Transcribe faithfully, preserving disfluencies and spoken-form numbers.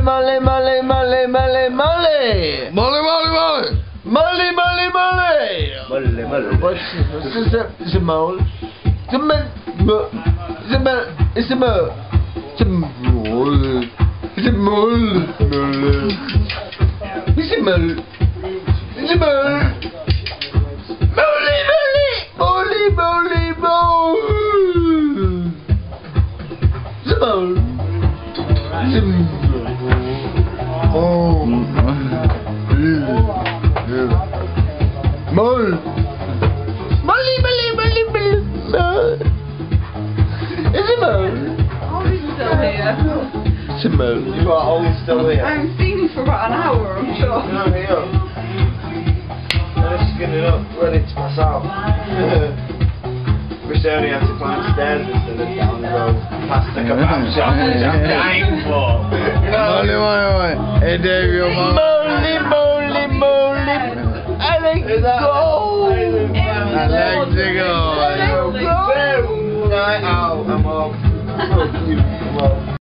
Molly, Molly, Molly, Molly, Molly. Molly, Molly, Molly. Molly, Molly, Molly. Molly, Molly. What's what's the the mole? The man, the man, it's the mole. The mole. It's a mole. Mole. It's a mole. It's a mole. Molly, Molly. Molly, Molly, Molly. The mole. The oh. Mole. Molly, Molly, Molly, Molly. Mole. It's a mole. Ollie's still here. It's a mole. You got Ollie still here? I haven't seen him for about an hour, I'm sure. No, here. I'm just skinning up, ready to pass out. Wish I only had to climb stairs instead of down the road past the kebab shop, which I'm dying for. Molly, Molly, Molly. Hey, Dave, your mom. Molly, Molly, Molly. I like to go. I like to go. Night out, I'm off. I'm off.